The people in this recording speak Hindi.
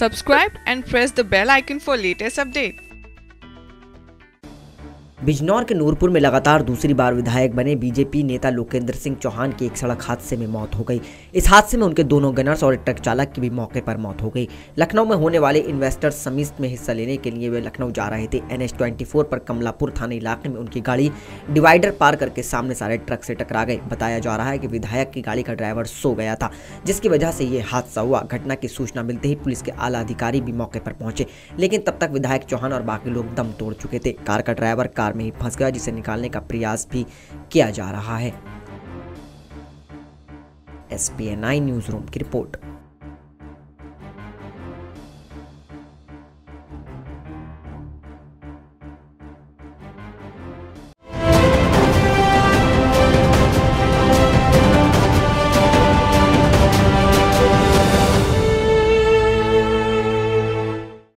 Subscribe and press the bell icon for latest update. Bijnor के नूरपुर में लगातार दूसरी बार विधायक बने बीजेपी नेता लोकेंद्र सिंह चौहान की एक सड़क हादसे में मौत हो गई। इस हादसे में उनके दोनों गनर्स और एक ट्रक चालक की भी मौके पर मौत हो गई। लखनऊ में होने वाले इन्वेस्टर्स समिट में हिस्सा लेने के लिए वे लखनऊ जा रहे थे। NH-24 पर कमलापुर थाने इलाके में उनकी गाड़ी डिवाइडर पार करके सामने सारे ट्रक से टकरा गई। बताया जा रहा है कि विधायक की गाड़ी का ड्राइवर सो गया था, जिसकी वजह से ये हादसा हुआ। घटना की सूचना मिलते ही पुलिस के आला अधिकारी भी मौके पर पहुंचे, लेकिन तब तक विधायक चौहान और बाकी लोग दम तोड़ चुके थे। कार का ड्राइवर कार में ही फंस गया, जिसे निकालने का प्रयास भी किया जा रहा है। SPN9 न्यूज़ रूम की रिपोर्ट।